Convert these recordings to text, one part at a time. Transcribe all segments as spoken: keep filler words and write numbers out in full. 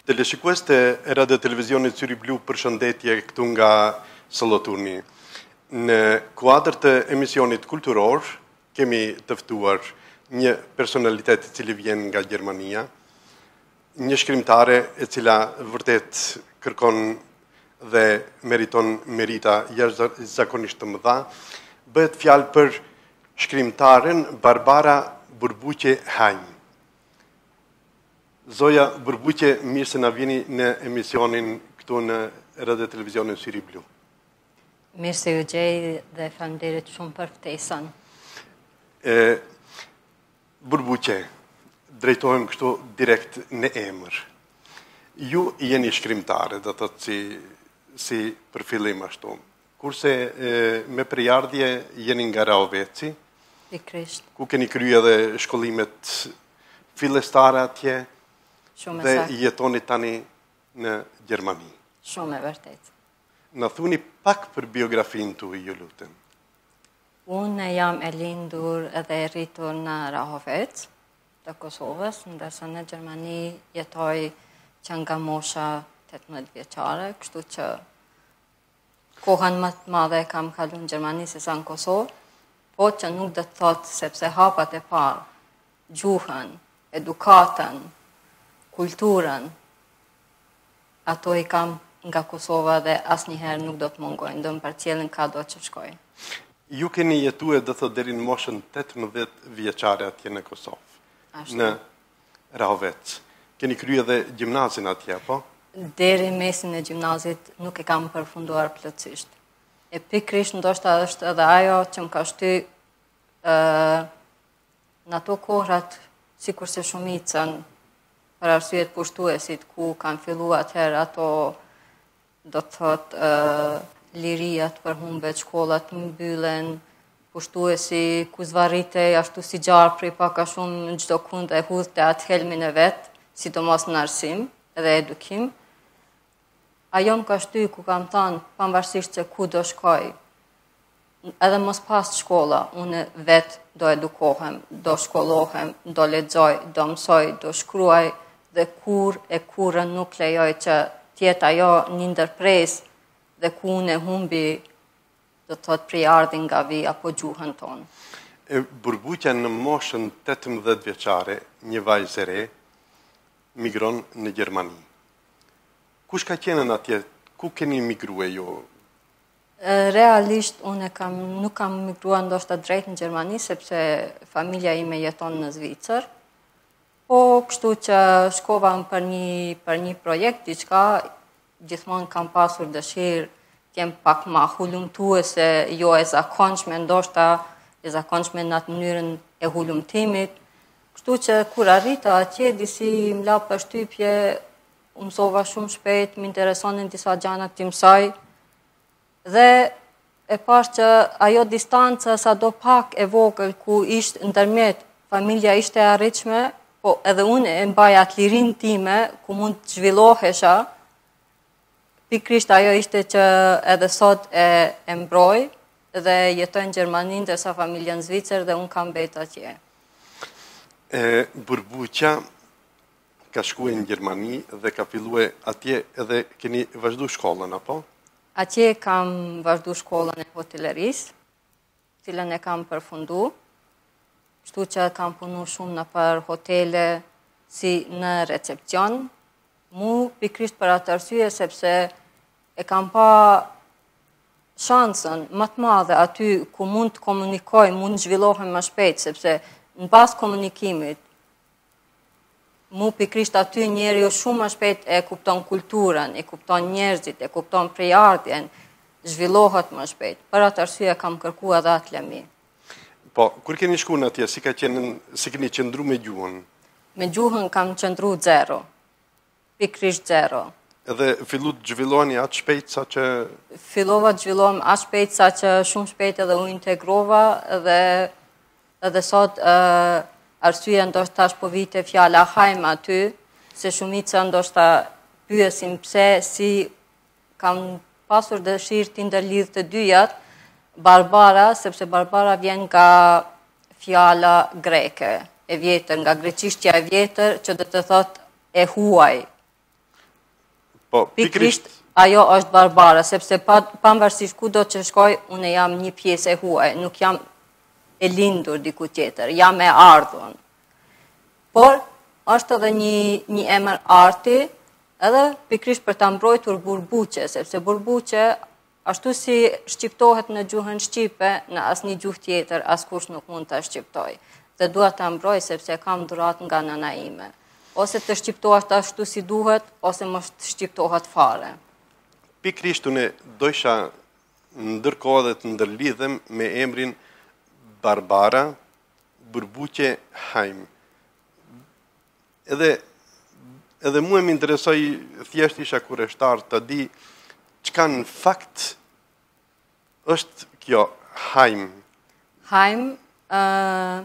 Teleshikues të Radio Televizionit Syri Blu, përshëndetje këtu nga Soloturni. Në kuadër të emisionit kulturor, kemi të ftuar një personalitet i cili vjen nga Gjermania, një shkrimtare e cila vërtet kërkon dhe meriton merita jashtëzakonisht të mëdha. Bëhet fjalë për shkrimtaren Barbara Burbuqe Hajn. Zoja Burbuqe, mirë se na vini në emisionin këtu në Radio Televizionin Syri Blu. Mirë se ju gjej dhe faleminderit shumë për ftesën. E, Burbuqe, drejtohem kështu direkt në emër. Ju jeni shkrimtare, do të thotë si, si për fillim ashtu. Kurse e, me përjardhje jeni nga Rahoveci, Pikrisht. ku keni kryer edhe shkollimet fillestare atje, Shumë dhe e saktë. jetoni tani në Gjermani. Shumë e vërtet. Në thuni pak për biografinë tuaj, ju lutem. Unë jam e lindur edhe e rritur në Rahovec të Kosovës, ndërsa në Gjermani jetoj që nga mosha tetëmbëdhjetë vjeçare, kështu që kohën më të madhe kam kaluar në Gjermani se sa në Kosovë, po që nuk do të thotë sepse hapat e parë, gjuhën, edukatën, kulturën, ato i kam nga Kosova dhe asnjëherë nuk do të mungojnë, do më përcjellin ka do që shkoj. Ju keni jetuar do thotë deri në moshën tetëmbëdhjetë vjeçare atje në Kosovë, Ashtu. në Rahovec. Keni kryer edhe gjimnazin atje, apo? Deri mesin e gjimnazit nuk e kam përfunduar plotësisht. E pikrisht ndoshta është edhe ajo që më ka shty ë në ato kohrat, sikurse shumicën, për arsyet pushtuesit, ku kanë filluar atëherë ato, do të thotë, ë liria të përhumbet, shkollat mbyllen, pushtuesi ku zvarritej ashtu si gjarë prej pak a shumë në çdo kund e hudhte atë helmin e vet, sidomos në arsim edhe edukim. Ajo më ka shty ku kam thënë, pavarësisht se ku do shkoj, edhe mos pas shkolla, unë vet do edukohem, do shkollohem, do lexoj, do mësoj, do shkruaj, dhe kur e kurën nuk lejoj që tjetë ajo një ndërpres dhe ku unë e humbi, do të thotë përjardhin nga vi apo gjuhën tonë. E Burbuqja në moshën tetëmbëdhjetë vjeçare, një vajzë e re, migron në Gjermani. Kush ka qenë atje? Ku keni migruar ju? Realisht unë kam, nuk kam migruar ndoshta drejt në Gjermani, sepse familja ime jeton në Zvicër. Po, kështu që shkova për një, për një projekt, diçka, gjithmonë kam pasur dëshirë, jem pak ma hulumtuese, jo e zakonshme, ndoshta e zakonshme në atë mënyrën e hulumtimit. Kështu që kur arrita atje, disi më la përshtypje, u mësova shumë shpejt, më interesonin disa gjana të mësoj, dhe e pash që ajo distanca sa do pak e vogël ku ishte ndërmjet familja ishte e arritshme, po edhe unë e mbaja atë lirinë time ku mund të zhvillohesha, pikrisht ajo ishte që edhe sot e, e mbroj dhe jetoj në Gjermani ndërsa familja në Zvicër dhe unë kam mbet atje. E Burbuqja ka shkuar në Gjermani dhe ka filluar atje edhe keni vazhdu shkollën, apo? Atje kam vazhdu shkollën e hotelerisë, cilën e kam përfundu, kështu që kam punu shumë në për hotele si në recepcion, mu pikrisht për atë arsye sepse e kam pa shansën më të madhe aty ku mund të komunikoj, mund të zhvillohem më shpejt, sepse në pas komunikimit, mu pikrisht aty njeri jo shumë më shpejt e kupton kulturën, e kupton njerëzit, e kupton prejardhjen, zhvillohet më shpejt. Për atë arsye kam kërku edhe atë lëmi. Po, kur keni shku në atje, si, ka qenë, si keni qëndru me gjuhën? Me gjuhën kam qëndru zero, pikrisht zero. Edhe fillu të zhvilloheni atë shpejt sa që... Fillova të zhvillohem atë shpejt sa që shumë shpejt edhe u integrova dhe edhe sot uh, arsyeja ndoshta tash po vite fjala hajm aty, se shumica ndoshta pyesin pse si kam pasur dëshirë të ndërlidh të dyjat, Barbara, sepse Barbara vjen nga fjala greke, e vjetër, nga greqishtja e vjetër, që do të thotë e huaj. Po, pikrisht ajo është barbare, sepse pa, pavarësisht kudo që shkoj, unë jam një pjesë e huaj, nuk jam e lindur diku tjetër, jam e ardhur. Por, është edhe një, një emër arti, edhe pikrisht për ta mbrojtur burbuqe, sepse burbuqe, ashtu si shqiptohet në gjuhën shqipe, në asnjë gjuhë tjetër, askush nuk mund ta shqiptoj. Dhe dua ta mbroj sepse kam dhurat nga nëna ime. Ose të shqiptohet ashtu si duhet, ose mos të shqiptohet fare. Pikrisht unë dojsha ndërkohë dhe të ndërlidhem me emrin Barbara Burbuqe Hajm. Edhe, edhe mua më interesoi, thjesht isha kureshtar të di çka në fakt është kjo Hajm. Hajm, uh,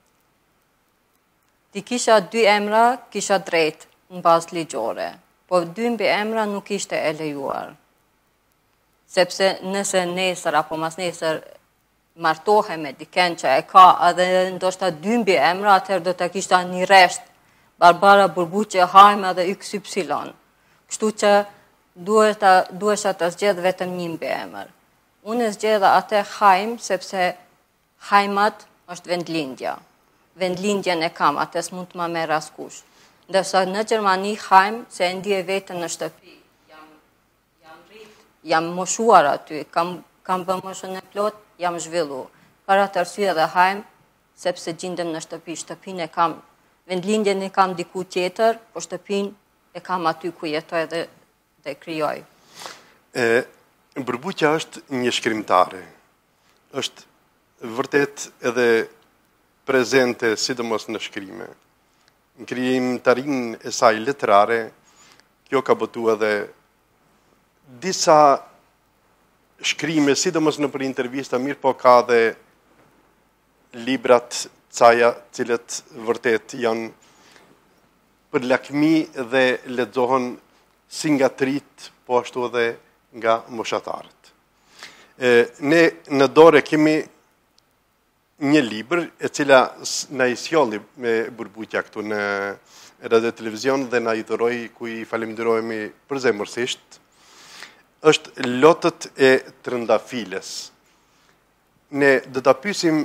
ti kisha dy emra, kisha drejt në bazë ligjore, po dy mbi emra nuk ishte e lejuar. Sepse nëse nesër apo mas nesër martohe me diken që e ka, edhe ndoshta dy mbi emra, atëherë do të kishta një resht, Barbara Burbuqe Hajm edhe X Y. Kështu që duhesha të zgjedh vetëm një mbi emër. Unë e zgjedha atë Hajm sepse Hajmat është vendlindja. Vendlindjen e kam, atës mund të ma merr askush. Ndërsa në Gjermani Hajm se e ndje vetën në shtëpi. Jam, jam rrit, jam moshuar aty, kam, kam bë moshën e plot, jam zhvillu. Para të arsye dhe Hajm, sepse gjindem në shtëpi, shtëpin e kam, vendlindjen e kam diku tjetër, po shtëpin e kam aty ku jetoj dhe, dhe krijoj. E, Burbuqja është një shkrimtare. Është vërtet edhe prezente, sidomos në shkrime. Në krijimtarinë e saj letrare, kjo ka botu edhe disa shkrime, sidomos në për intervista, mirë po ka dhe librat caja, cilët vërtet janë për lakmi dhe lexohen si nga trit, po ashtu edhe nga moshatarët. E, ne në dore kemi një libër e cila na i sjolli me Burbuqja këtu në radio televizion dhe na i dhuroi, ku i falenderojmë përzemërsisht, është Lotët e Trëndafiles. Ne do ta pyesim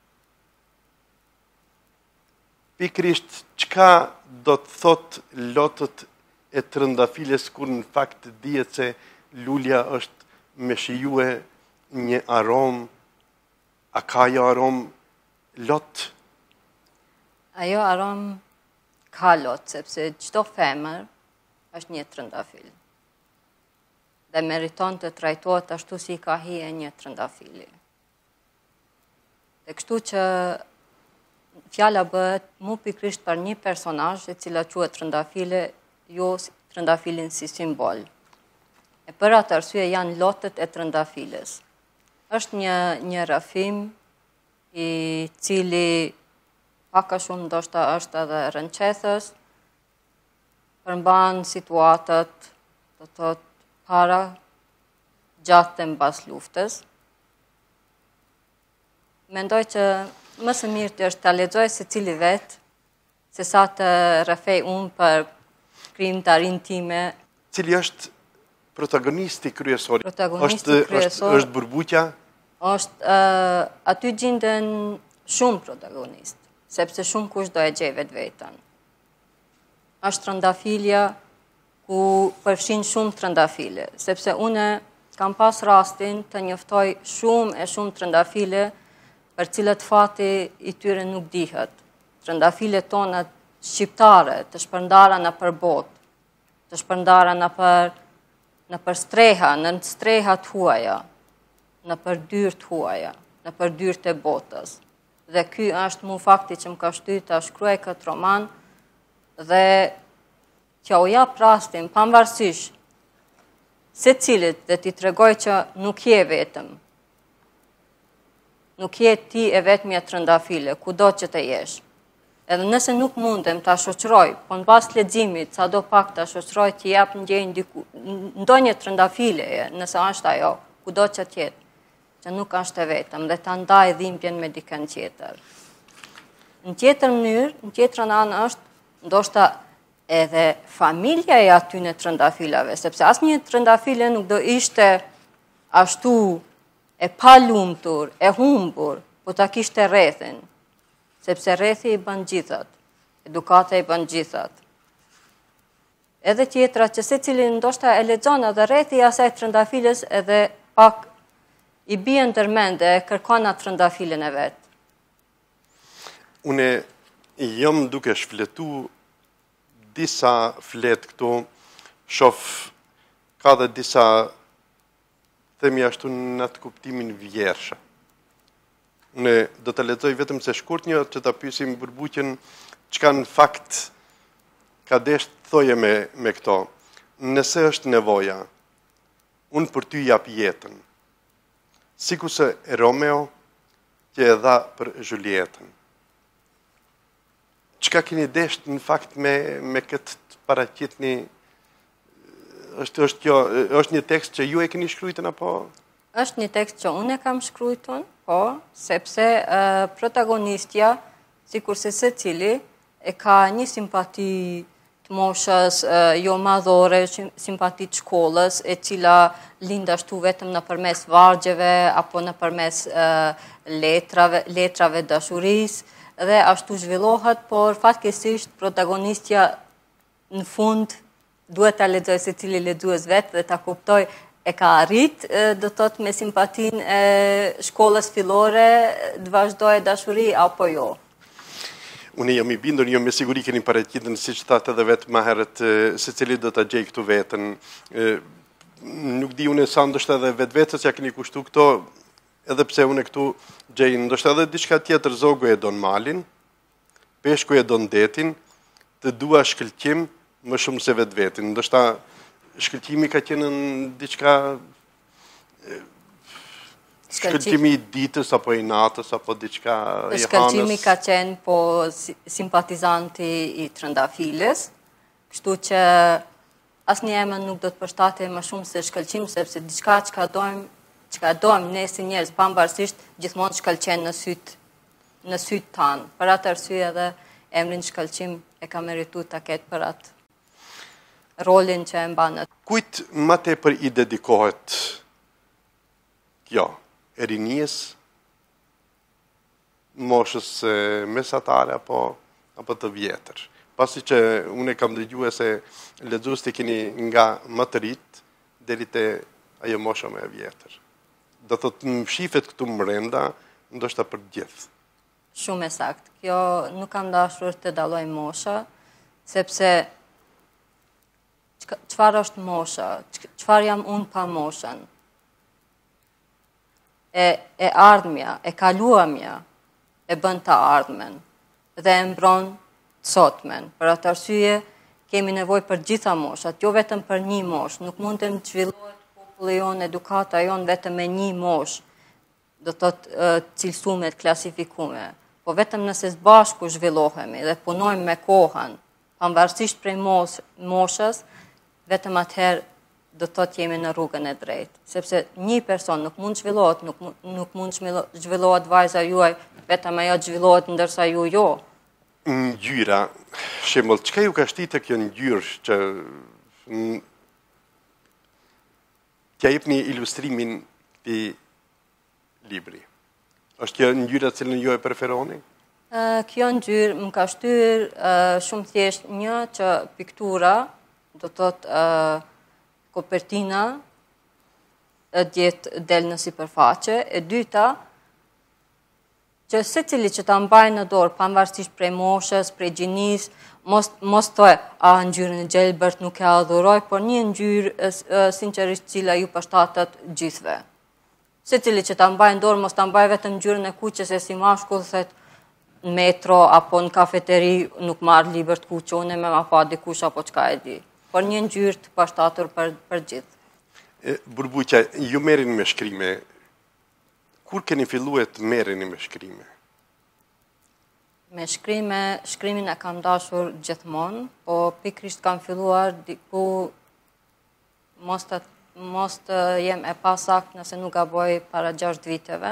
pikrisht çka do të thot Lotët e Trëndafiles, kur në fakt dihet se lulja është me shijue një aromë. A ka jo aromë lot? Ajo aromë ka lot, sepse çdo femër është një trëndafil. Dhe meriton të trajtohet ashtu si ka hije një trëndafili. Dhe kështu që fjala bëhet mu pikrisht për një personazh e cila quhet trëndafile, jo trëndafilin si simbol. E për atë arsye janë lotët e trëndafiles. Është një, një rrafim i cili pak a shumë ndoshta është edhe rënqethës, përmban situatët, do të thotë para, gjatë dhe mbas luftës. Mendoj që më së miri është ta lexoj secili vet, se sa të rrafej unë për krijimtarinë time. Cili është protagonisti kryesor? Protagonisti është, kryesor është, është Burbuqja? Është, uh, aty gjinden shumë protagonist, sepse shumë kush do e gjej vetë vetën. Është trëndafilja ku përfshin shumë trëndafile, sepse une kam pas rastin të njoftoj shumë e shumë trëndafile për cilët fati i tyre nuk dihet. Trëndafile tona shqiptare, të shpërndara në për botë, të shpërndara në për në për streha, në strehat huaja, në për dyrt huaja, në për dyrt e botës. Dhe ky është mu fakti që më ka shtyr të shkruaj këtë roman dhe që u jap rastin pavarësisht secilit dhe ti tregoj që nuk je vetëm. Nuk je ti e vetmja trëndafile, kudo që të jesh. Edhe nëse nuk mundem ta shoqëroj, po në pas leximit, sa do pak ta shoqëroj t'i jap ndjenjë diku, ndonjë trëndafile, nëse është ajo, kudo që tjetë, që nuk është e vetëm, dhe ta ndaj dhimbjen me dikën tjetër. Në tjetër mënyrë, në tjetrën anë është, ndoshta edhe familja e aty në trëndafilave, sepse asë një trëndafile nuk do ishte ashtu e palumtur, e humbur, po ta kishte rrethin, sepse rrethi i bën gjithat, edukata i bën gjithat. Edhe tjetra që se cilin ndoshta e lexon edhe rrethi i asaj trëndafiles edhe pak i bie ndërmend e kërkon atë trëndafilën e vet. Une jam duke shfletu disa flet këtu, shof ka dhe disa, themi ashtu në atë kuptimin vjersha. Une do të lexoj vetëm se shkurt një që ta pyesim Burbuqen çka në fakt ka desh të thoje me, me këto. Nëse është nevoja, unë për ty jap jetën. Sikur se Romeo që e dha për Julietën. Çka keni desh në fakt me, me këtë paraqitni? është është kjo është një tekst që ju e keni shkruajtur apo? Është një tekst që unë e kam shkruajtur, po, sepse uh, protagonistja, sikurse secili e ka një simpati të moshës uh, jo madhore, simpati të shkollës, e cila lind ashtu vetëm nëpërmes vargjeve apo nëpërmes uh, letrave, letrave dashurisë, dhe ashtu zhvillohet, por fatkeqësisht protagonistja në fund duhet ta lexoj secili lexues vetë dhe ta kuptoj e ka arrit, do të thotë me simpatin e shkollës fillore të vazhdojë dashuri apo jo. Unë jam i bindur, jo me siguri keni paraqitën siç thatë edhe vetë më herët, secili do ta gjej këtu veten. Nuk di unë sa ndoshta edhe vetvetes ja keni kushtu këto, edhe pse unë këtu gjej ndoshta edhe diçka tjetër. Zogu e don malin, peshku e don detin, të dua shkëlqim më shumë se vetë vetin. Ndoshta shkëlqimi ka qenë në diçka shkëlqimi i ditës apo i natës apo diçka i hanës. Shkëlqimi ka qenë po simpatizanti i trëndafiles, kështu që asnjë emër nuk do të përshtatej më shumë se shkëlqim, sepse diçka çka dojmë, çka dojmë ne si njerëz pavarësisht gjithmonë shkëlqen në syt në syt tan. Për atë arsye edhe emrin shkëlqim e ka merituar ta ketë për atë rolin që e mban. Kujt më tepër i dedikohet kjo? E rinjes, moshës mesatare apo apo të vjetër? Pasi që unë kam dëgjuar se lexuesit keni nga më të rit deri te ajo mosha më e vjetër. Do thotë më shifet këtu brenda, ndoshta për gjithë. Shumë e saktë. Kjo nuk kam dashur të dalloj mosha, sepse çfarë është mosha? Çfarë jam unë pa moshën? E, e ardhmja, e kaluamja, e bën të ardhmen dhe e mbron të sotmen. Për atë arsye kemi nevojë për gjitha moshat, jo vetëm për një moshë. Nuk mundem të zhvillohet populli jonë, edukata jonë vetëm me një moshë, do të thotë cilësuar, të klasifikuar. Po vetëm nëse së bashku zhvillohemi dhe punojmë me kohën, pavarësisht prej moshës, vetëm atëherë do të thotë jemi në rrugën e drejtë. Sepse një person nuk mund zhvillohet, nuk, nuk mund zhvillohet vajza juaj, vetëm ajo zhvillohet ndërsa ju jo. Ngjyra, shembull, çka ju ka shtitë kjo ngjyrë që t'ja jepni ilustrimin këtij libri? Është kjo ngjyra që cilën ju e preferoni? Uh, kjo ngjyrë më ka shtyr uh, shumë thjesht, një që piktura, do të thotë uh, kopertina e djetë del në sipërfaqe, e dyta që secili që ta mbajë në dorë, pavarësisht prej moshës, prej gjinis, mos mos thoj, a ngjyrën e gjelbërt nuk e adhuroj, por një ngjyrë sinqerisht cila ju përshtatet gjithëve. Secili që ta mbajë në dorë, mos ta mbajë vetëm ngjyrën e kuqes, e si mashkull thet në metro apo në kafeteri nuk marr libër të kuqe, unë më ma pa dikush apo çka e di. Por një ngjyrë të përshtatur për për gjithë. Burbuqa, ju merreni me shkrime. Kur keni filluar të merreni me shkrime? Me shkrime, shkrimin e kam dashur gjithmonë, po pikrisht kam filluar diku mos të mos të jem e pasakt nëse nuk gaboj para gjashtë viteve.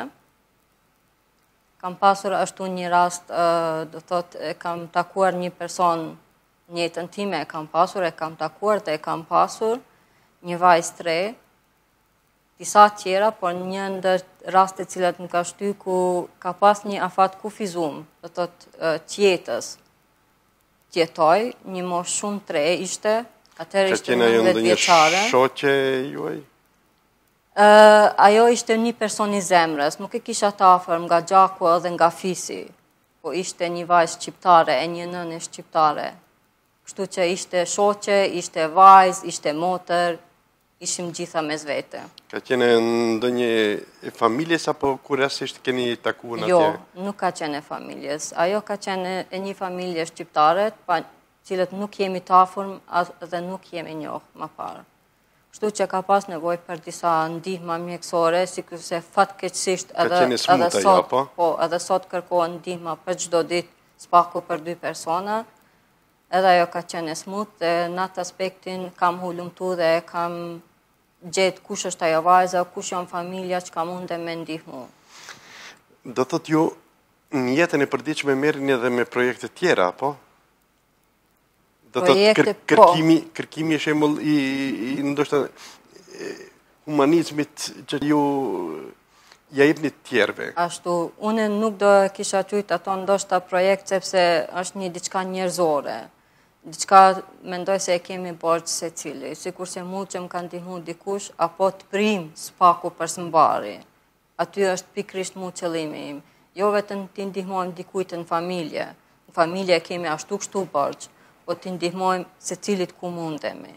Kam pasur ashtu një rast, do thotë, kam takuar një person në jetën time e kam pasur, e kam takuar dhe e kam pasur një vajzë tre, disa tjera, por një ndër rastet cilat më ka shty ku ka pas një afat kufizum, do të thotë tjetës, tjetoj, një moshë shumë tre ishte, atëherë ishte nëntëdhjetë vjeçare. Ka qenë shoqe juaj? Uh, ajo ishte një person i zemrës, nuk e kisha të afër nga gjaku edhe nga fisi, po ishte një vajzë shqiptare e një nënë shqiptare. Kështu që ishte shoqe, ishte vajzë, ishte motër, ishim gjitha mes vete. Ka qenë ndonjë e familjes apo kurrësisht keni takuar atje? Jo, nuk ka qenë e familjes. Ajo ka qenë e një familje shqiptare, pa cilët nuk jemi të afërm dhe nuk jemi njohë më parë. Kështu që ka pas nevojë për disa ndihma mjekësore, sikurse fatkeqësisht edhe edhe sot, po, edhe sot kërkohen ndihma për çdo ditë, spaku për dy persona. Edhe ajo ka qenë e smutë dhe në atë aspektin kam hulumtu dhe kam gjetë kush është ajo vajza, kush janë familja që ka mundem me ndihmu. Do thotë ju në jetën e përditshme merrni edhe me projekte tjera, apo? Do të thotë kërkimi, kërkimi është shembull i, i ndoshta humanizmit që ju ja jepni të tjerëve. Ashtu, unë nuk do kisha qujtë ato ndoshta projekt sepse është një diçka njerëzore. Diçka mendoj se e kemi borxh secili, sikurse mu që më ka ndihmu dikush apo të prim spaku për së mbari. Aty është pikrisht mu qëllimi im. Jo vetëm të ndihmojmë dikujt në familje. Në familje kemi ashtu kështu borxh, po të ndihmojmë se cilit ku mundemi.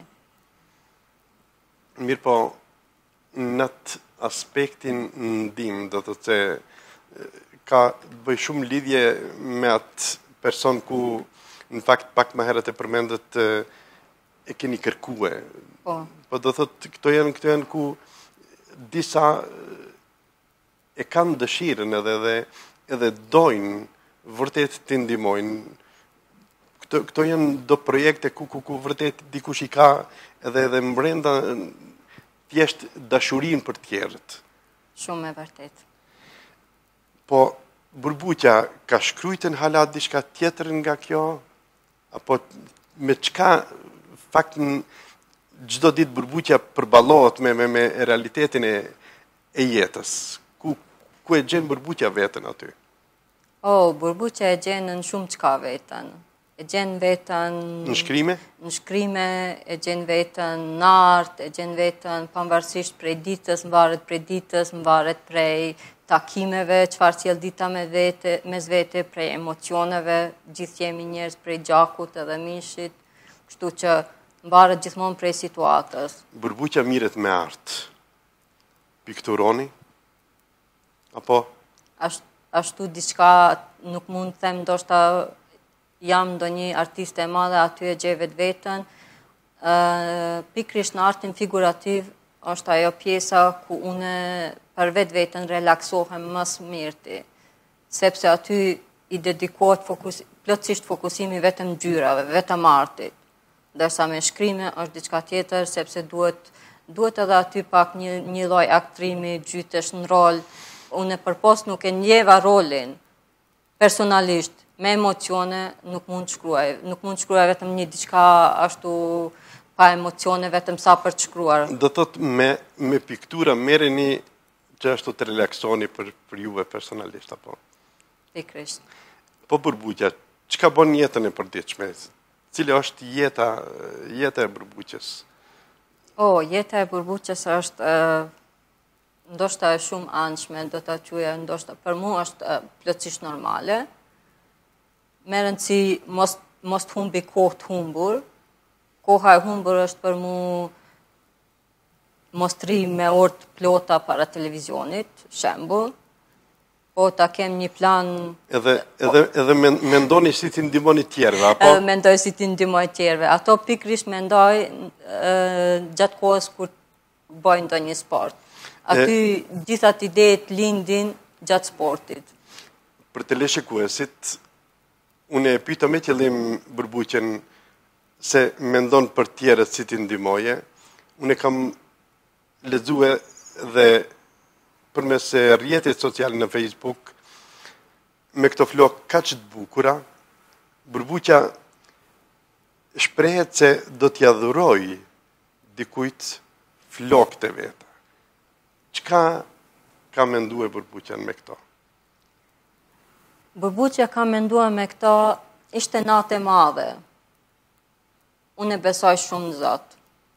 Mirë po, në atë aspektin ndim, do të të ka bëj shumë lidhje me atë person ku, në fakt, pak më herët e përmendët e keni kërkue. Po. Po do thotë, këto janë, këto janë ku disa e kanë dëshirën edhe, edhe, edhe dojnë vërtet të ndihmojnë. Këto, këto janë do projekte ku, ku, ku vërtet dikush i ka edhe edhe mbrenda thjesht dashurin për tjerët. Shumë e vërtet. Po, Burbuqja, ka shkrujtën halat diçka tjetër nga kjo? Apo me çka faktin çdo ditë Burbuqja përballohet me, me, me realitetin e, e jetës? Ku, ku e gjen Burbuqja veten aty? Oh, Burbuqja e gjen në shumë çka veten. E gjen vetën në shkrime? Në shkrime, e gjen vetën në art, e gjen vetën pavarësisht prej ditës, mvaret prej ditës, mvaret prej takimeve, çfarë sjell dita me vete, mes vete, prej emocioneve, gjithë jemi njerëz prej gjakut edhe mishit, kështu që mvaret gjithmonë prej situatës. Burbuqja mirret me art. Pikturoni? Apo? Ashtu, ashtu diçka nuk mund të them ndoshta jam ndonjë artiste e madhe, aty e gjej vetë vetën. Uh, pikrisht në artin figurativ është ajo pjesa ku une për vetë vetën relaksohem më së miri, sepse aty i dedikohet fokus, plotësisht fokusimi vetëm ngjyrave, vetëm artit. Ndërsa me shkrime është diçka tjetër, sepse duhet duhet edhe aty pak një një lloj aktrimi, gjytesh në rol. Une përpos nuk e ndjeva rolin personalisht, me emocione nuk mund të shkruaj. Nuk mund të shkruaj vetëm një diçka ashtu pa emocione, vetëm sa për të shkruar. Do thot me, me piktura merreni që ashtu të relaksoni për, për juve personalisht, apo? Pikrisht. Po Burbuqja, çka bën jetën e përditshme? Cila është jeta, jeta e Burbuqjes? O, jeta e Burbuqjes është uh, ndoshta e shumë anshme, do ta quaja ndoshta për mua është uh, plotësisht normale. Me rëndësi mos, mos të humbi kohë të humbur. Koha e humbur është për mu mos të ri me orë të plota para televizionit, shembull. Po ta kem një plan... Edhe, edhe, edhe mendoni si ti ndihmoni tjerëve, apo? Edhe mendoj si ti ndihmoj tjerëve. Ato pikrisht mendoj gjatë kohës kur bëjnë ndonjë sport. Aty e... gjithat idejet lindin gjatë sportit. Për teleshikuesit, unë e pyeta me qëllim Burbuqjen se mendon për tjerët si ti ndihmoje. Unë kam lexuar dhe përmes rrjetit social në Facebook me këto flok kaq të bukura, Burbuqja shprehet se do t'ja dhuroj dikujt flokët e veta. Çka ka menduar Burbuqja me këto? Burbuqja ka menduar me këto, ishte natë e madhe. Unë e besoj shumë në Zot.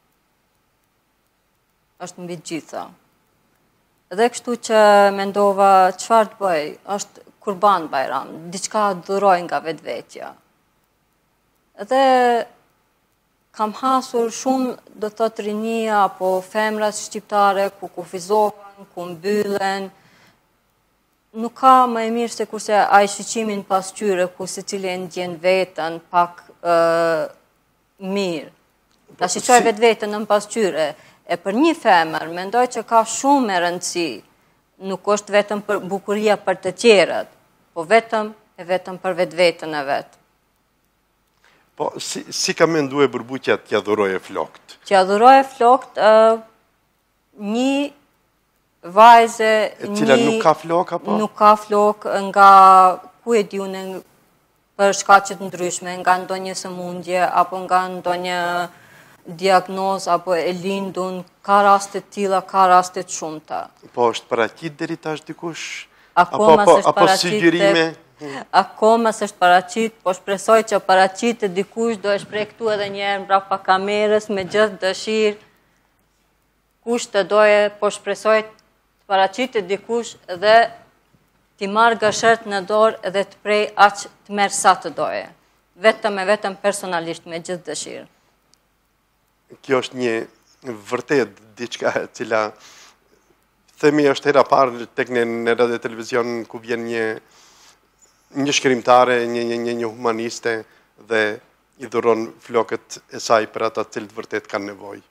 Është mbi gjitha. Dhe kështu që mendova çfarë të bëj, është Kurban Bajram, diçka dhuroj nga vetvetja. Dhe kam hasur shumë, do të thotë, rinia apo femrat shqiptare ku kufizohen, ku mbyllen. Nuk ka më e mirë se kurse ai shiqimin pasqyre ku secili e ndjen veten pak ë mirë. Ta shiqoj vetveten në pasqyre. E për një femër, mendoj që ka shumë e rëndësi. Nuk është vetëm për bukuria për të tjerët, po vetëm e vetëm për vetveten e vet. Po, si, si ka menduar Burbuqja t'ja dhuroje flokët? T'ja dhuroje flokët, uh, një vajze... E cila një, nuk ka flok, apo? Nuk ka flok nga, ku e di unë, për shkaqet ndryshme, nga ndonjë sëmundje, apo nga ndonjë diagnoz, apo e lindun, ka rastet tilla, ka rastet shumëta. Po, është paraqit deri tash dikush? Akoma apo, apo, apo sugjerime? Akoma s'është paraqit, po shpresoj që paraqit e dikush do e shpreh këtu edhe një herë mbrapa kamerës me gjithë dëshirë. Kush të doje, po shpresoj të paraqit e dikush dhe t'i marrë gëshert në dorë edhe të prej aq të merr sa të doje. Vetëm e vetëm personalisht me gjithë dëshirë. Kjo është një vërtet diçka e cila themi është hera parë tek ne në radio dhe televizion ku vjen një një shkrimtare, një, një, një, një humaniste dhe i dhuron flokët e saj për ata të cilët vërtet kanë nevojë.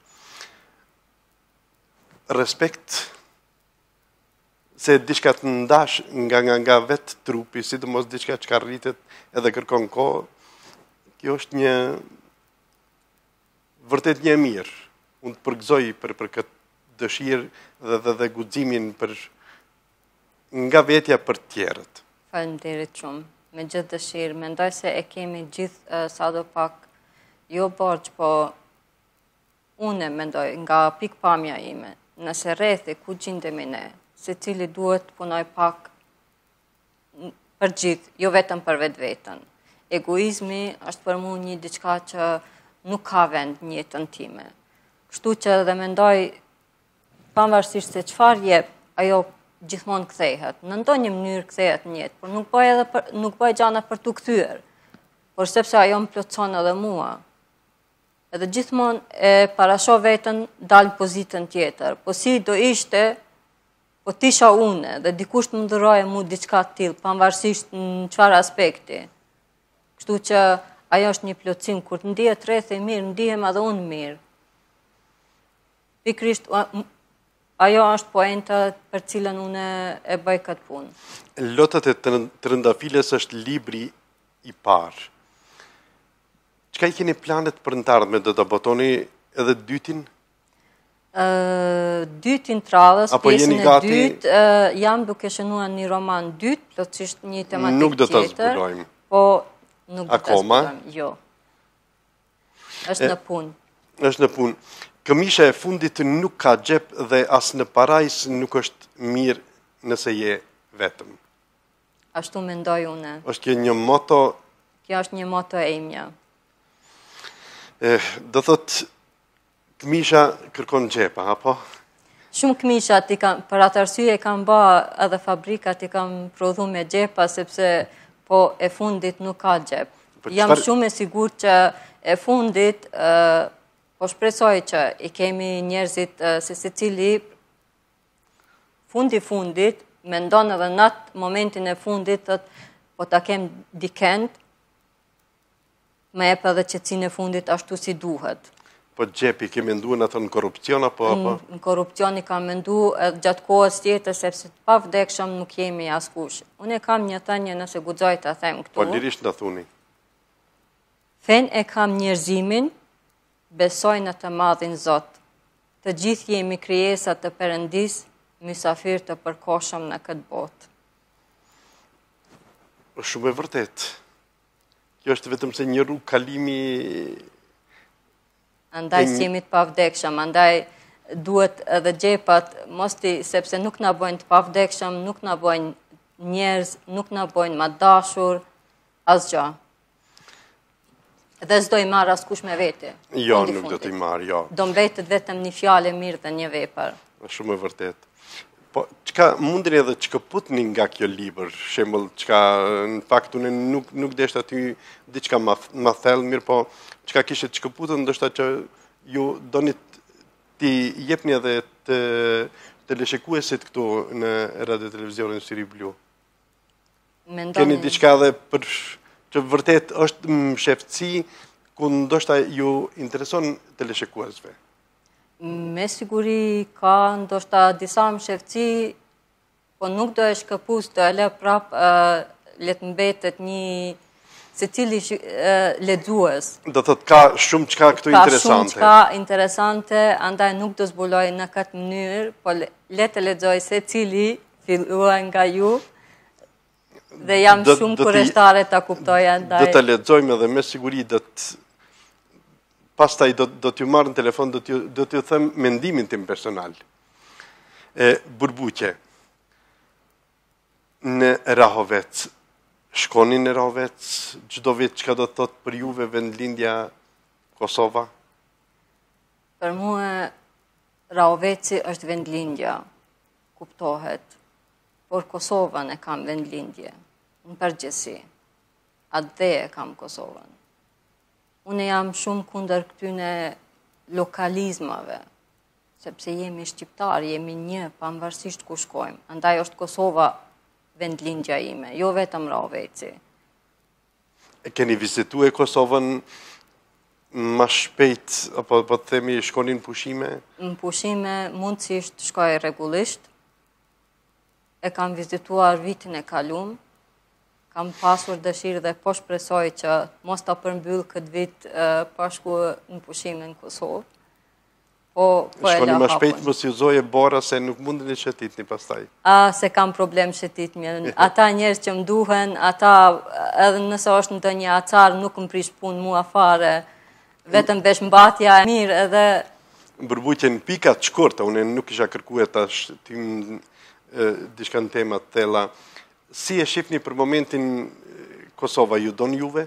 Respekt se diçka të ndash nga, nga, nga vetë trupi, sidomos diçka që ka rritet edhe kërkon kohë, kjo është një vërtet një mirë. Unë të përgëzoj për, për këtë dëshirë dhe, dhe, dhe guximin për nga vetja për tjerët. Faleminderit shumë. Me gjithë dëshirë, mendoj se e kemi gjithë uh, sado pak jo borxh, po unë mendoj nga pikpamja ime, nëse rrethi ku gjendemi ne, secili duhet të punoj pak për gjithë, jo vetëm për vetveten. Egoizmi është për mua një diçka që nuk ka vend në jetën time. Kështu që dhe mendoj, pavarësisht se çfarë jep, ajo gjithmonë kthehet. Në ndonjë mënyrë kthehet në jetë, por nuk bëj edhe për, nuk bëj gjana për tu kthyer. Por sepse ajo më plotson edhe mua. Edhe gjithmonë e parashoh veten dal pozitën tjetër. Po si do ishte, po tisha une dhe dikush të më dhuroje mua diçka të tillë, pavarësisht në çfarë aspekti. Kështu që ajo është një plotësim, kur të ndihet rrethi mirë, ndihem edhe unë mirë. Pikrisht ajo është poenta për cilën unë e bëj këtë punë. Lotët e Trëndafiles është libri i parë. Çka i keni planet për në të ardhmen, do të botoni edhe dytin? Uh, dytin të radhës, pjesën e gati... dytë, uh, jam duke shënuar një roman dytë, plotësisht një tematik tjetër. Nuk do të zbulojmë. Po, nuk do të Akoma? zbulojmë, jo. Është në punë. Është në punë. Këmisha e fundit nuk ka xhep dhe as në parajs nuk është mirë nëse je vetëm. Ashtu mendoj unë. Është kjo një moto... Kjo është një moto e imja. Eh, do thot, këmisha kërkon xhepa, apo? Shumë këmisha, për atë arsye kam bë edhe fabrikat i kam prodhu me xhepa, sepse po e fundit nuk ka xhep. Jam qëpar... shumë e sigurt që e fundit... Uh, Po shpresoj që i kemi njerëzit se secili fundi fundit, mendon edhe në atë momentin e fundit, thot, po ta kem dikend, më jep edhe qetësinë e fundit ashtu si duhet. Po xhepi ke menduar atë në korrupsion apo apo? Në korrupsion i kam menduar gjatë kohës tjetër, sepse të pavdekshëm nuk jemi askush. Unë kam një thënie, nëse guxoj ta them këtu. Po lirisht na thuni. Fen e kam njerëzimin, besoj në të madhin Zot. Të gjithë jemi krijesa të Perëndis, mysafir të përkohshëm në këtë botë. Shumë e vërtet. Kjo është vetëm se një rrugë kalimi Andaj si jemi të pavdekshëm, andaj duhet edhe gjepat, mos ti, sepse nuk na bojnë të pavdekshëm, nuk na bojnë njerëz, nuk na bojnë ma dashur, asgjë. Dhe s'do i marr askush me vete. Jo, nuk do t'i marr, jo. Do mbetet vetëm një fjalë e mirë dhe një vepër. Shumë e vërtet. Po, çka mundeni edhe çka putni nga kjo libër, shembull, çka në fakt unë nuk nuk deshta aty diçka ma ma thellë, mirë, po çka kishte çka putën, ndoshta që ju doni ti jepni edhe të teleshikuesit këtu në radio televizionin Syri Blu. Mendoni... Keni diçka edhe për që vërtet është mshefësi ku ndoshta ju intereson teleshikuesve? Me siguri ka ndoshta disa mshefësi, po nuk do e shkëpus, do e le prap uh, le të mbetet një secili uh, lexues. Do thotë ka shumë çka këtu interesante. Ka shumë çka interesante, andaj nuk do zbuloj në këtë mënyrë, po le, le të lexoj secili filluar nga ju. Dhe jam do, shumë kureshtare ta kuptoj andaj. Do të lexojmë edhe me siguri do të pastaj do do t'ju marr në telefon, do t'ju do t'ju them mendimin tim personal. E Burbuqe. Në Rahovec, shkoni në Rahovec, çdo vit çka do të thotë për juve vendlindja Kosova? Për mua Rahoveci është vendlindja, kuptohet. Por Kosovën e kam vendlindje, në përgjithësi. Atë dhe e kam Kosovën. Unë jam shumë kundër këtyne lokalizmave, sepse jemi shqiptar, jemi një, pavarësisht ku shkojmë. Andaj është Kosova vendlindja ime, jo vetëm Rahoveci. E keni vizituar Kosovën më shpejt, apo po të themi shkonin në pushime? Në pushime mundësisht shkoj rregullisht. E kam vizituar vitin e kalum, kam pasur dëshirë dhe po shpresoj që mos ta përmbyll këtë vit uh, pa shkuar në pushime në Kosovë. Po, po shkoni më shpejt mos ju zoje bora se nuk mundeni shëtitni pastaj. A, se kam problem shëtitmi. Ata njerëz që më duhen, ata edhe nëse është ndonjë acar nuk më prish punë mua fare, vetëm vesh mbatja e mirë edhe... Burbuqe, në pikat shkurta, unë nuk isha kërkuar tash tim diçka në tema të thella. Si e shifni për momentin Kosova, ju don juve?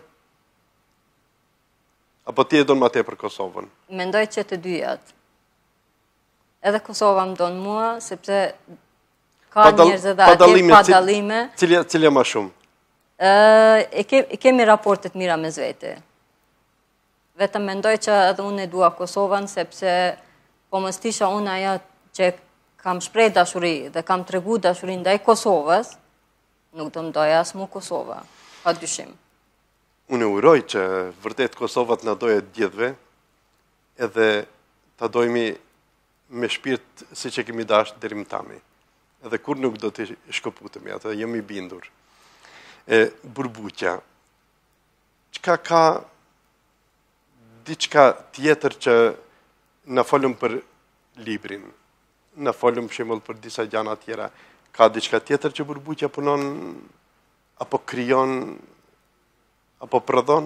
Apo ti e don më tepër Kosovën? Mendoj që të dyjat. Edhe Kosova më don mua, sepse ka njerëz edhe atje pa dallime. Cilja cilja më shumë? Ë, e ke, kemi raportet mira mes vete. Vetëm mendoj që edhe unë e dua Kosovën, sepse po mos tisha unë ajo që kam shpreh dashuri dhe kam tregu dashuri ndaj Kosovës, nuk do më doja as mu Kosova, pa dyshim. Unë uroj që vërtet Kosova të na doje të gjithëve, edhe ta dojmi me shpirt si që kemi dashur deri më tani. Edhe kur nuk do të shkëputemi, atë jam i bindur. E Burbuqja, çka ka diçka tjetër që na folëm për librin? Na folëm për shembull për disa gjëra tjera. Ka diçka tjetër që Burbuqja punon apo krijon apo prodhon?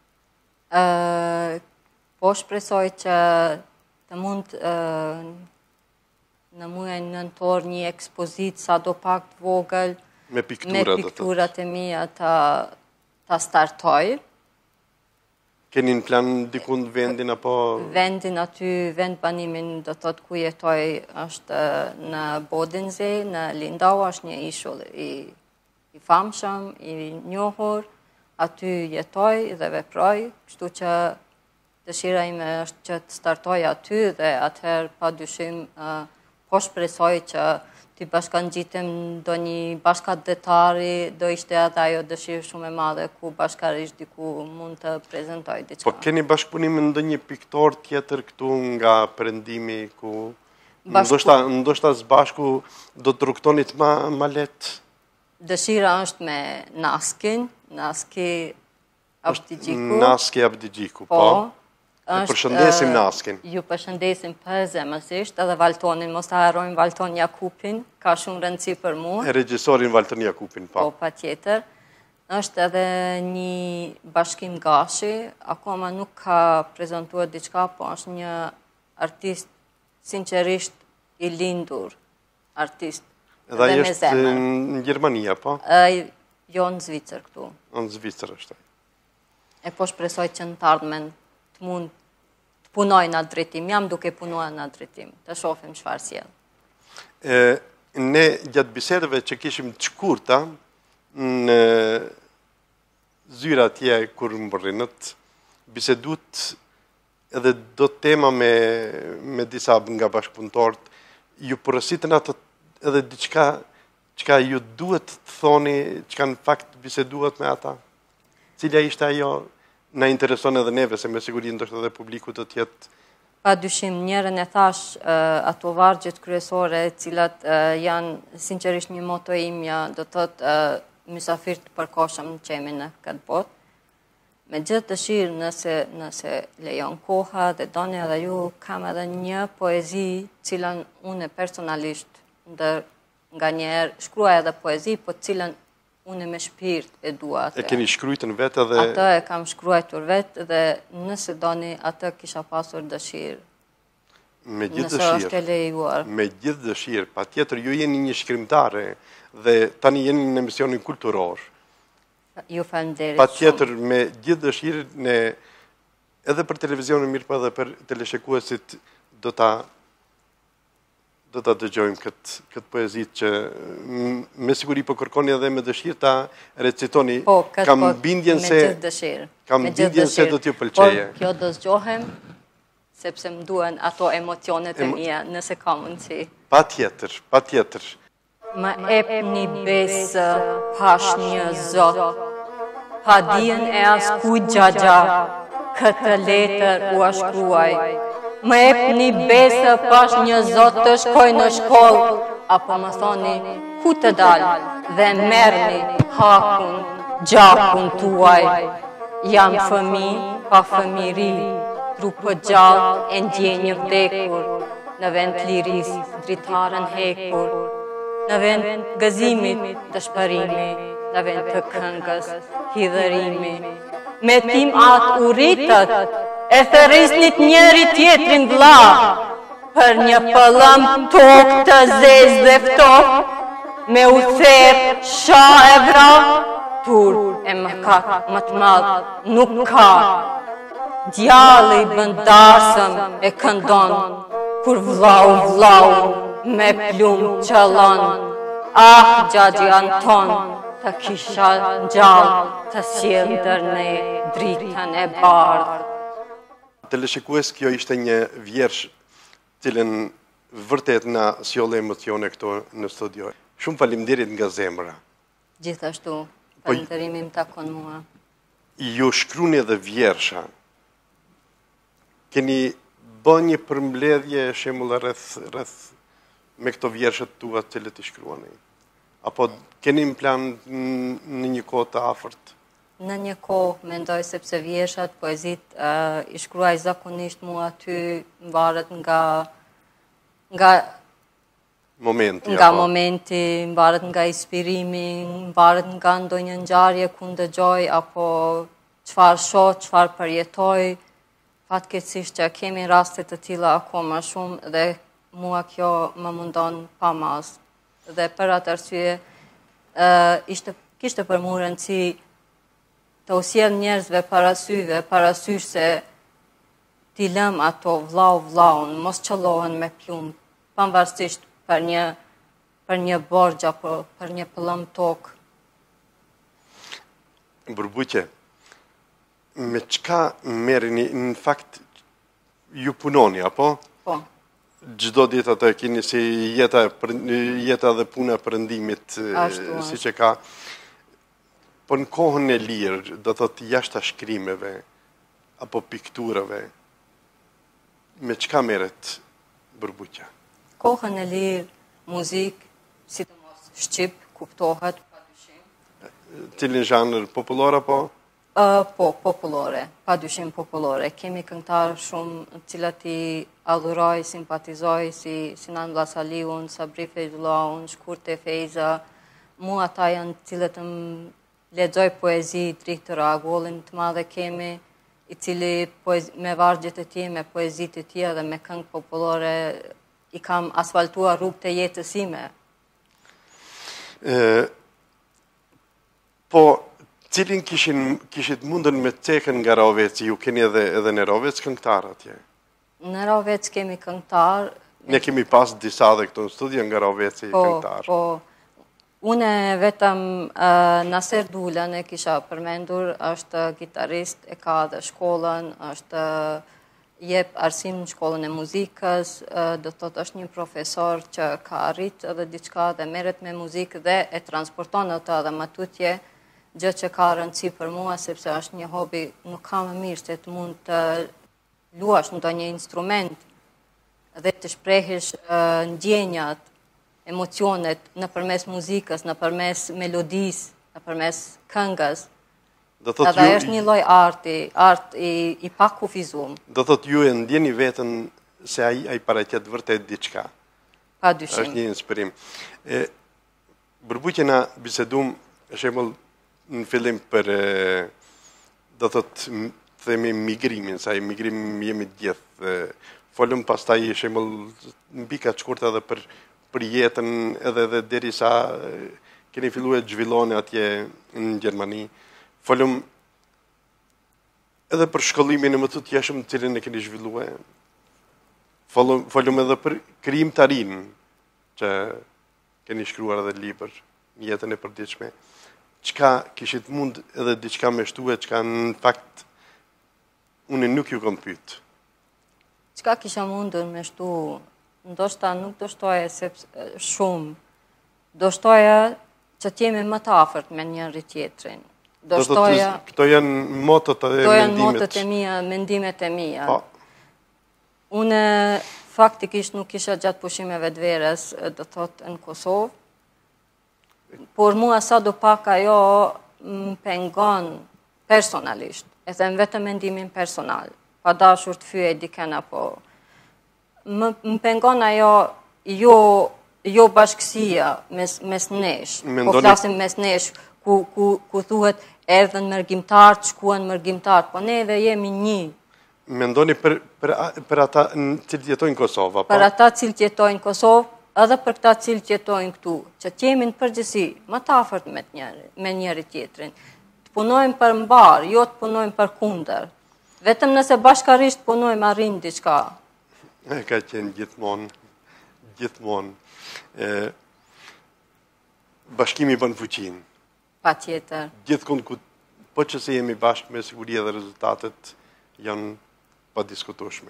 Ë, po shpresoj që të mund uh, në muajin nëntor një ekspozitë sadopak të vogël me piktura, me pikturat e mia ta ta startoj. Keni në plan diku në vendin apo vendin aty, vend banimin do thot ku jetoj është në Bodinzi, në Lindau, është një ishull i i famshëm, i njohur. Aty jetoj dhe veproj, kështu që dëshira ime është që të startoj aty dhe atëherë pa dyshim uh, po shpresoj që të bashkangjitem ndonjë bashkëdhetari, do ishte edhe ajo dëshirë shumë e madhe ku bashkarisht diku mund të prezantoj diçka. Po keni bashkëpunim me ndonjë piktor tjetër këtu nga perëndimi ku Bashku... ndoshta ndoshta së bashku do të rrugtonit më më lehtë? Dëshira është me Naskin, Naski Abdigjiku. Naski Abdigjiku, po. po. E përshëndesim Naskin. Ju përshëndesim përzemërsisht, edhe Valtonin, mos ta harrojmë Valton Jakupin, ka shumë rëndësi për mua. E regjisorin Valton Jakupin, po. Po, patjetër. është edhe një bashkim gashi, akoma nuk ka prezentuar diçka, po është një artist sinqerisht i lindur, artist. Edhe ai është në Gjermani, po? Jo në Zvicër këtu. Në Zvicër është. E po shpresoj që në të ardhmen të mund të punoj në atë drejtim. Jam duke punuar në atë drejtim. Të shohim çfarë sjell. Ne gjatë bisedave që kishim të shkurta në zyra atje kur më rrinët, bisedut edhe do tema me, me disa nga bashkëpunëtorët, ju përësitën atë edhe diçka çka ju duhet të thoni, çka në fakt biseduat me ata? Cila ishte ajo na intereson edhe neve, se me siguri ndoshta edhe publiku të tjetë? Pa dyshim, njërën e thash ato vargjet kryesore, cilat janë sinqerisht një moto imja, do të thotë mysafir të përkohshëm në qemin në këtë botë. Me gjithë dëshirë, nëse, nëse lejon koha dhe doni edhe ju, kam edhe një poezi cilën unë personalisht ndër nga njerë shkruaj edhe poezi, po cilën unë me shpirt e dua atë. E keni shkruajtur vetë edhe? Atë e kam shkruajtur vetë dhe nëse doni atë kisha pasur dëshirë. Me gjithë nëse dëshirë. është e lejuar. Me gjithë dëshirë, patjetër ju jeni një shkrimtare dhe tani jeni në emisionin kulturor. Ju falenderit. Patjetër me gjithë dëshirë ne edhe për televizionin mirë pa edhe për teleshikuesit do ta do ta dëgjojmë këtë këtë poezit që me siguri po kërkoni edhe me dëshirë ta recitoni. Po, këtë kam po, bindjen me se gjithë dëshirë. kam me gjithë bindjen se dëshirë. do t'ju pëlqeje. Por kjo do zgjohem sepse më duhen ato emocionet e mia, nëse ka mundësi. Patjetër, patjetër. Më ep një besë, pash një zot, pa dijen e as kujt gjagja, këtë letër u shkruaj. Më ep një besë, pash një zot të shkoj në shkollë, apo më thoni, ku të dalë, dhe merrni hakun, gjakun tuaj. Jam fëmi, pa fëmiri, trupë gjallë e ndjenjë vdekur, në vend liris, dritarën hekur, në vend gëzimit, dëshpërimi, në vend të këngës, hidhërimi. Me tim atë u rritët, e thërrisnit njëri tjetrin vlla, për një pëllëm tokë të zezë dhe ftokë, me u therë sha e vra, tur e mëkat më të madh nuk ka. Djalli bëndarsëm e këndon, kur vllau vllau me plum qëllon. Ah, gjagji Anton, të kisha gjallë, të sjell ndër ne dritën e bardhë. Teleshikues, kjo ishte një vjersh cilën vërtet na sjolle emocione këto në studio. Shumë faleminderit nga zemra. Gjithashtu, falënderimi më takon mua. Ju shkruni edhe vjersha. Keni bë një përmbledhje shembull rreth rreth me këto vjershat tua të cilët i shkruani? Apo keni në plan në një kohë të afërt? Në një kohë mendoj sepse vjershat, poezit uh, i shkruaj zakonisht mua aty, mbaret nga nga momenti, nga apo? momenti, mbaret nga inspirimi, mbaret nga ndonjë ngjarje ku ndëgjoj apo çfarë shoh, çfarë përjetoj. Fatkeqësisht që kemi raste të tilla akoma shumë dhe mua kjo më mundon pa mas. Dhe për atë arsye uh, ishte kishte për mua rëndësi të usjell njerëzve parasyve, parasysh se t'i lëm ato vllau vllaun, mos qëllohen me plumë, pavarësisht për një për një borxh apo për një pëllëm tokë. Burbuqe, me çka merreni në fakt ju punoni apo? Po. Çdo ditë atë keni si jeta jeta dhe puna e perëndimit siç e ka. Po në kohën e lirë, do të thotë jashtë shkrimeve apo pikturave, me çka merret Burbuqja? Kohën e lirë, muzikë, sidomos shqip, kuptohet padyshim. Cilin zhanër popullor apo? Uh, po, popullore, padyshim popullore. Kemi këngëtarë shumë të cilat i adhuroj, simpatizoj, si Sinan Vllazaliun, Sabri Feyzullaun, Shkurte Feyza. Mua ata janë të cilët më lexoj poezi të Viktor Agullin të madhe kemi, i cili me vargjet e tij, me poezitë e tij dhe me këngë popullore i kam asfaltuar rrugët e jetës sime. E, po, cilin kishin, kishit mundën me cekën nga Rovec, ju keni edhe, edhe në Rovec këngëtar atje? Në Rovec kemi këngëtar. Ne kemi pas disa dhe këto në studio nga Rovec i po, këngëtar. Po, une vetëm uh, Naser Dulan e kisha përmendur, është gitarist, e ka dhe shkollën, është jep arsim në shkollën e muzikës, uh, do të thotë është një profesor që ka arrit edhe diçka dhe merret me muzikë dhe e transporton atë dhe matutje, gjë që ka rëndësi për mua sepse është një hobi, nuk ka më mirë se të mund të luash ndonjë instrument dhe të shprehish uh, ndjenjat, emocionet në përmes muzikës, në përmes melodisë, në përmes këngës. Edhe ju, është një lloj arti, art i, i pa kufizum. Do thot ju e ndjeni veten se ai ai paraqet vërtet diçka. Pa dyshim. Është një inspirim. E, Bërbuqe na bisedum, për shembull, në fillim për e, do thot themi migrimin, sa i migrim jemi të gjithë. Folëm pastaj për shembull mbi ka shkurtë edhe për për jetën edhe edhe derisa keni filluar të zhvilloni atje në Gjermani. Folëm edhe për shkollimin e më të tjeshëm të cilin e keni zhvilluar. Folëm, folëm edhe për krijimtarinë që keni shkruar edhe libër, jetën e përditshme. Çka kishit mund edhe diçka me shtue, çka në fakt unë nuk ju kam pyet. Çka kisha mundur me shtu, ndoshta nuk do shtoja sepse shumë, do shtoja që t'jemi më të afërt me njëri tjetrin. Do shtoja... Këto janë motët e mendimet. Këto janë motët e mia, mendimet e mia. Pa. Une faktikisht nuk kisha gjatë pushimeve të verës, do thotë në Kosovë, por mua sa do pak ajo më pengon personalisht, e them vetëm mendimin personal, pa dashur të fyej diken apo më, më pengon ajo jo, jo bashkësia mes, mes nesh, Mendoni... po flasim mes nesh, ku, ku, ku thuhet erdhën mërgjimtar, shkuan mërgjimtar, po ne edhe jemi një. Mendoni për, për, për ata cilët jetojnë në Kosovë, apo? Për ata cilët jetojnë në Kosovë, edhe për këta cilët jetojnë këtu, që të jemi në përgjithësi më të afërt me njëri, me njëri tjetrin. Të punojmë për mbar, jo të punojmë për kundër. Vetëm nëse bashkarisht punojmë arrim diçka. E ka qenë gjithmonë, gjithmonë. E, bashkimi bën fuqinë. Patjetër. Gjithkund ku po që se jemi bashkë me siguri dhe rezultatet janë pa diskutueshme.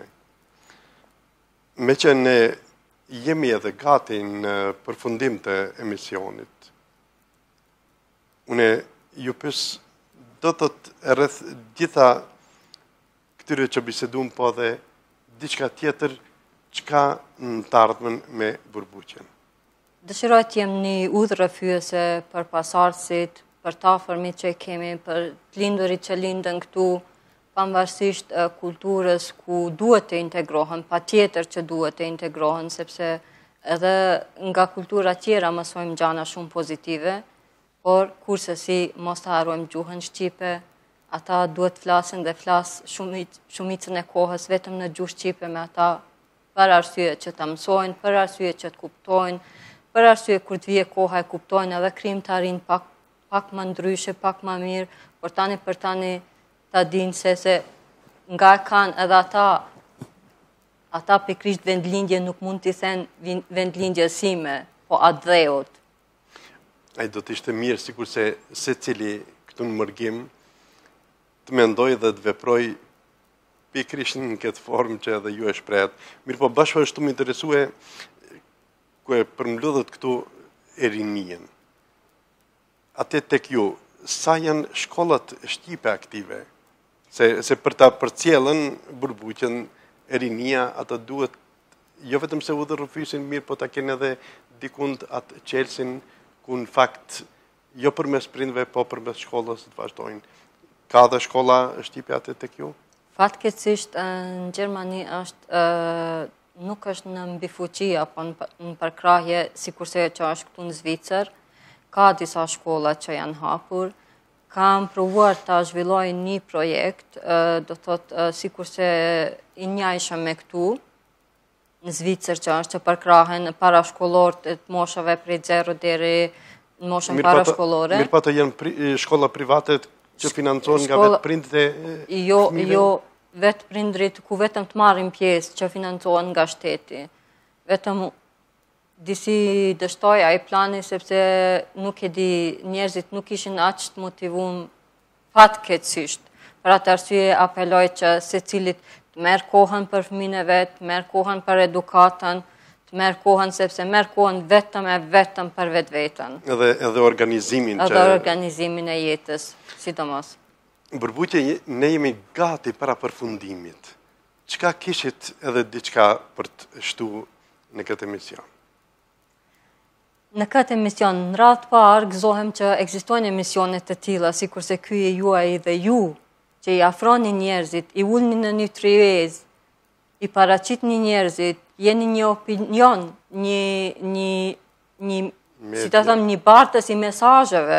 Me që ne jemi edhe gati në përfundim të emisionit. Une ju pys do të të rreth gjitha këtyre që bisedum, po dhe diçka tjetër çka në të ardhmen me Burbuqen. Dëshiroj të jem një udhërrëfyese për pasardhësit, për të afërmit që kemi, për të lindurit që lindën këtu, pavarësisht kulturës ku duhet të integrohen, patjetër që duhet të integrohen, sepse edhe nga kultura tjera mësojmë gjana shumë pozitive, por kurse si mos të harrojmë gjuhën shqipe, ata duhet flasin dhe flas shumit, shumicën e kohës vetëm në gjuhë shqipe me ata, për arsye që të mësojnë, për arsye që të kuptojnë, për arsye kur të vije koha e kuptojnë edhe krijimtarin pak pak më ndryshe, pak më mirë, por tani për tani ta dinë se se nga kanë edhe ata, ata pikrisht vendlindje nuk mund t'i thënë vendlindje sime, po atë dheut. Ai do t'ishte mirë, sikur se se cili këtu në mërgim, të mendoj dhe të veproj pikrisht në këtë formë që edhe ju e shprehet. Mirë po bashkë është të më interesue ku e përmludhët këtu e rinien. Ate tek ju, sa janë shkollat shqipe aktive? Se, se për ta përcjellën Burbuqen e rinia, ata duhet, jo vetëm se udhërrëfysin mirë, po ta kenë edhe dikund atë qelsin, ku në fakt, jo përmes prindve, po përmes shkollës të vazhdojnë. Ka dhe shkolla shqipe ate tek ju? Fatkeqësisht në Gjermani është nuk është në mbifuqi apo në përkrahje sikurse që është këtu në Zvicër. Ka disa shkolla që janë hapur, kam provuar ta zhvilloj një projekt, do thot, si kurse i njajshëm me këtu, në Zvicër që është që përkrahen para shkollorët e të moshave prej zero deri në moshën para shkollore. Mirë pa të jenë shkolla private që financohen nga vetë prindrit e Jo, jo vetë prindrit ku vetëm të marrin pjesë që financohen nga shteti. Vetëm disi dështoj ai plani sepse nuk e di, njerëzit nuk ishin aq të motivuar fatkeqësisht. Për atë arsye apeloj që secilit të merr kohën për fëmijën e vet, të merr kohën për edukatën, të merr kohën sepse merr kohën vetëm e vetëm për vetveten. Edhe edhe organizimin që edhe organizimin e jetës, sidomos. Burbuqe, ne jemi gati para përfundimit. Çka kishit edhe diçka për të shtu në këtë emision? Në këtë emision, në radhë të parë, gëzohem që ekzistojnë emisione të tilla, sikurse ky e juaj dhe ju, që i afroni njerëzit, i ulni në një tryez, i paraqitni njerëzit, jeni një opinion, një një një si ta them, një bartës i mesazheve.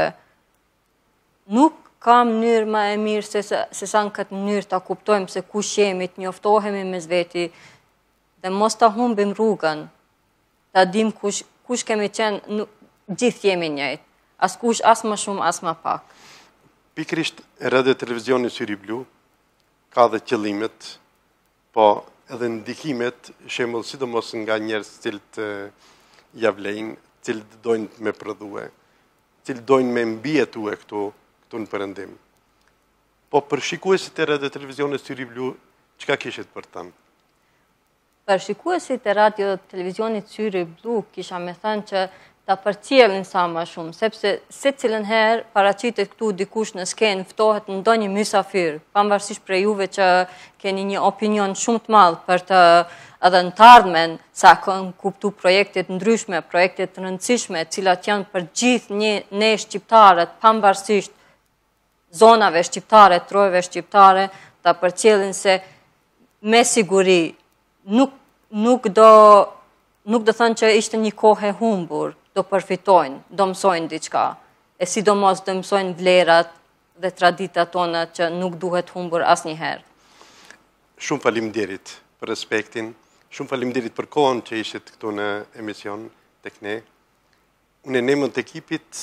Nuk ka mënyrë më e mirë se se sa në këtë mënyrë ta kuptojmë se kush jemi, të njoftohemi mes veti dhe mos ta humbim rrugën. Ta dim kush kush kemi qenë, gjithë jemi njëjtë. Askush as më shumë as më pak. Pikrisht radio televizioni Syri Blu ka dhe qëllimet, po edhe ndikimet, shembull sidomos nga njerëz të cilët javlejnë, të cilët dojnë me prodhue, të cilët dojnë me mbijetue këtu, këtu në Perëndim. Po për shikuesit e radio televizionit Syri Blu, çka kishit për të thënë? Për shikuesit e radio televizionit Syri Blu, kisha me thënë që ta përcjellin sa më shumë, sepse se cilën herë paraqitet këtu dikush në skenë, ftohet në ndonjë mysafir, pavarësisht prej juve që keni një opinion shumë të madh për të edhe në të ardhmen, sa kanë kuptu projektet ndryshme, projektet të rëndësishme, cilat janë për gjithë një, ne shqiptarët, pavarësisht zonave shqiptare, trojve shqiptare, ta përcjellin se me siguri nuk nuk do nuk do thënë që ishte një kohë e humbur, do përfitojnë, do mësojnë diçka, e sidomos do mësojnë vlerat dhe traditat tona që nuk duhet humbur asnjëherë. Shumë faleminderit për respektin, shumë faleminderit për kohën që ishit këtu në emision tek ne. Unë në emër të ekipit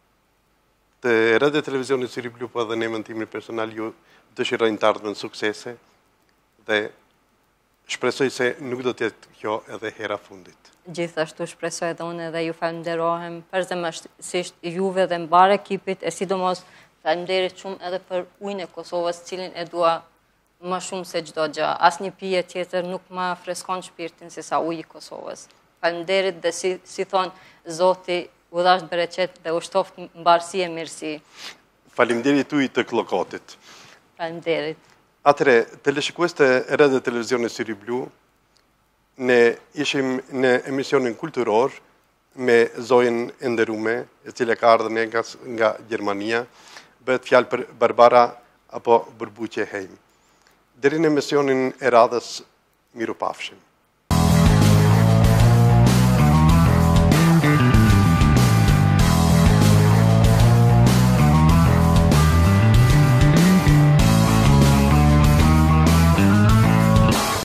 të Radio Televizionit Syri Blu, po edhe në emër timin personal, ju dëshirojnë të ardhmen suksese dhe shpresoj se nuk do të jetë kjo edhe hera fundit. Gjithashtu shpresoj edhe unë dhe ju falenderohem përzemërsisht juve dhe mbar ekipit, e sidomos falenderit shumë edhe për ujin e Kosovës, cilin e dua më shumë se çdo gjë. Asnjë pije tjetër nuk më freskon shpirtin se sa uji i Kosovës. Falenderit dhe si si thon Zoti, u dhash bereqet dhe u shtoft mbarësi e mirësi. Faleminderit ujit të Klokotit. Faleminderit. Atëre, teleshikues të Radio Televizionit Syri Blu, ne ishim në emisionin kulturor me Zojen e nderuame, e cila ka ardhur nga, nga Gjermania, bëhet fjalë për Barbara apo Burbuqe Heim. Deri në emisionin e radhës, mirupafshim.